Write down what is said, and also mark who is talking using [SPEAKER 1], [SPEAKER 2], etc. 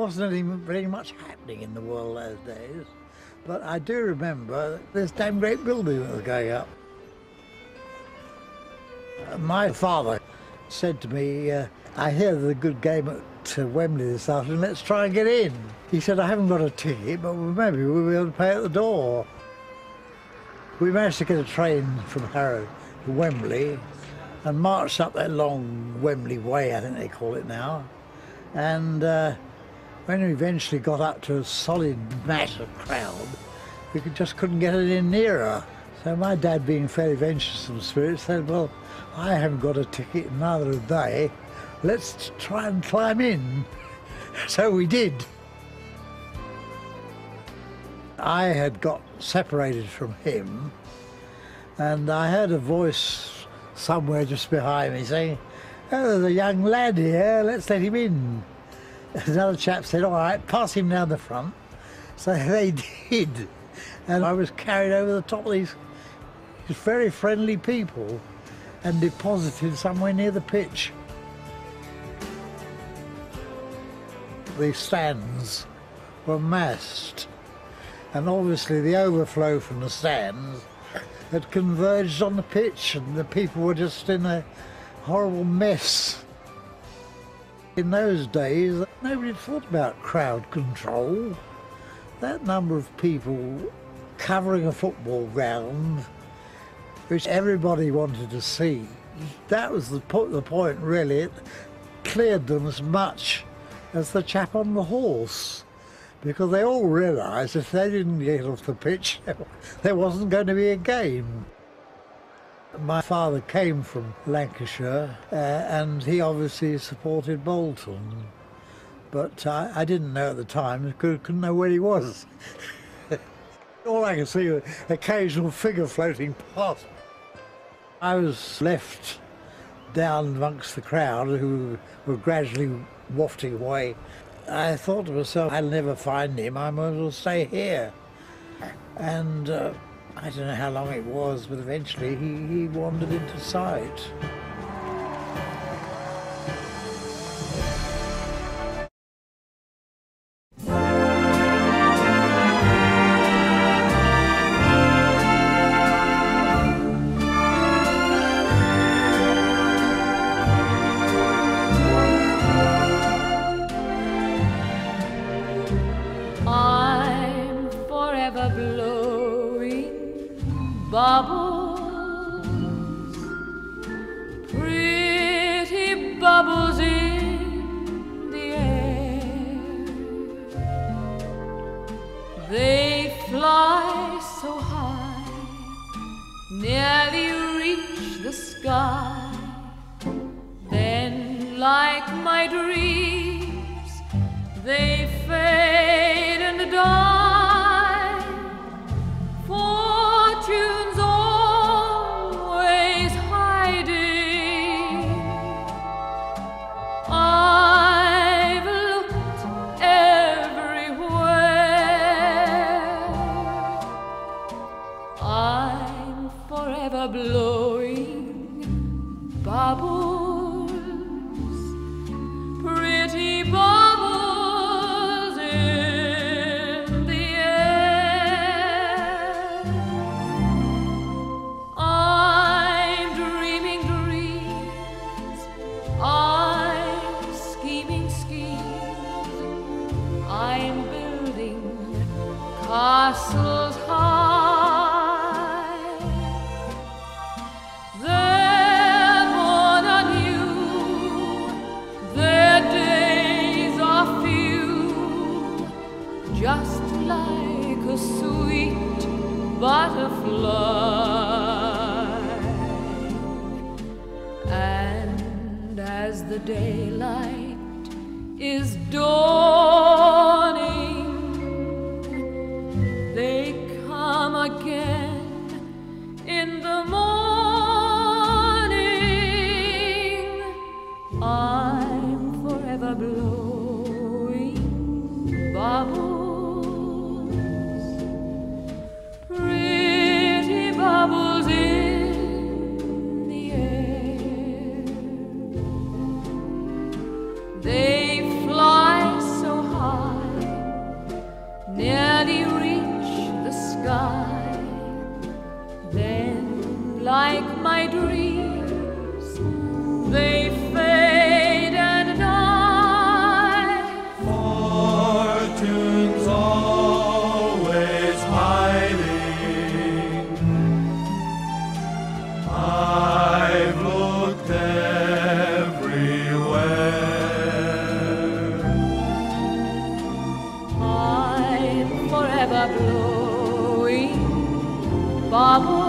[SPEAKER 1] wasn't very much happening in the world those days, but I do remember this damn great building that was going up. My father said to me, I hear there's a good game at Wembley this afternoon, let's try and get in. He said, I haven't got a ticket, but maybe we'll be able to pay at the door. We managed to get a train from Harrow to Wembley and marched up that long Wembley Way, I think they call it now. And when we eventually got up to a solid mass of crowd, we just couldn't get it in nearer. So my dad, being fairly venturesome spirit, said, well, I haven't got a ticket, neither have they. Let's try and climb in. So we did. I had got separated from him, and I heard a voice somewhere just behind me saying, oh, there's a young lad here, let's let him in. Another chap said, all right, pass him down the front. So they did. And I was carried over the top of these very friendly people and deposited somewhere near the pitch. The stands were massed, and obviously the overflow from the stands had converged on the pitch, and the people were just in a horrible mess. In those days, nobody thought about crowd control. That number of people covering a football ground, which everybody wanted to see, that was the point really. It cleared them as much as the chap on the horse, because they all realised if they didn't get off the pitch, there wasn't going to be a game. My father came from Lancashire, and he obviously supported Bolton, but I didn't know at the time, couldn't know where he was. All I could see was an occasional figure floating past. I was left down amongst the crowd who were gradually wafting away. I thought to myself, I'll never find him, I might as well stay here. And I don't know how long it was, but eventually he wandered into sight.
[SPEAKER 2] I'm forever blowing bubbles, pretty bubbles in the air. They fly so high, nearly reach the sky. Then, like my dreams, they fade and die. Fortune's always hiding. I've looked everywhere. I'm forever blowing bubbles, pretty bubbles in the air. I'm dreaming dreams, I'm scheming schemes, I'm building castles high. They're born anew, their days are few, just like a sweet butterfly. And as the daylight is dawning, they come again in the morning. I'm forever blowing bubbles, pretty bubbles in the air. They fly so barely reach the sky. Then, like my dreams, they fade and die.
[SPEAKER 3] Fortune's always hiding. I've looked everywhere.
[SPEAKER 2] I'm forever blowing bubbles